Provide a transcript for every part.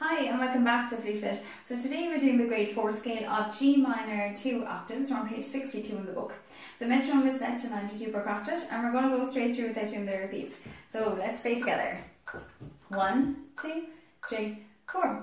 Hi and welcome back to Flute Fit. So today we're doing the grade 4 scale of G minor 2 octaves. We're on page 62 in the book. The metronome is set to 92 per octave and we're going to go straight through without doing the repeats. So let's play together. 1, 2, 3, 4.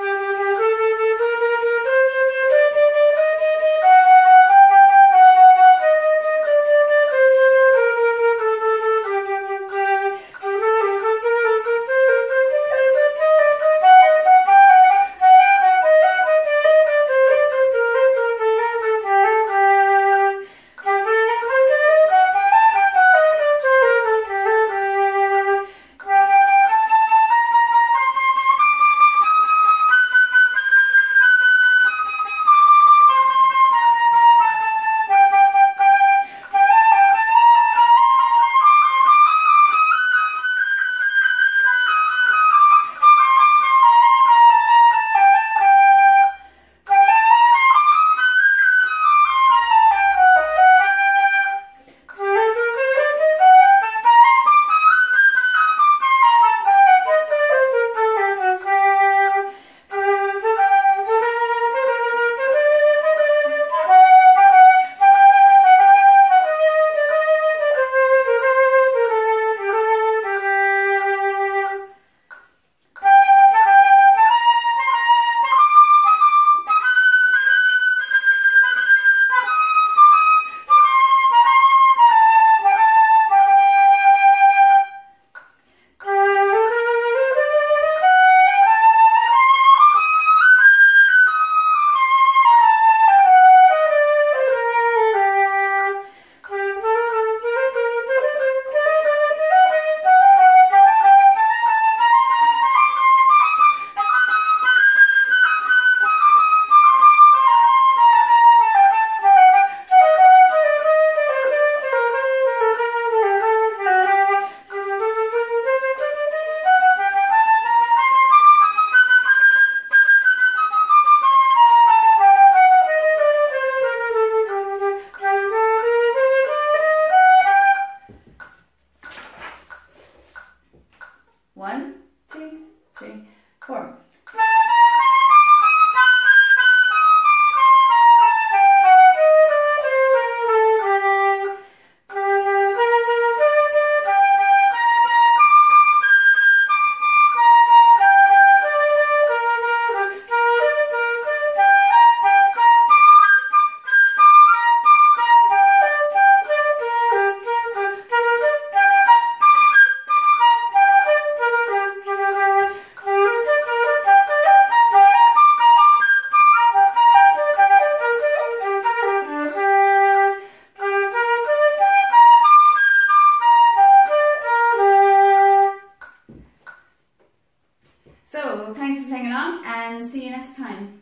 One, two, three, four. So thanks for playing along and see you next time.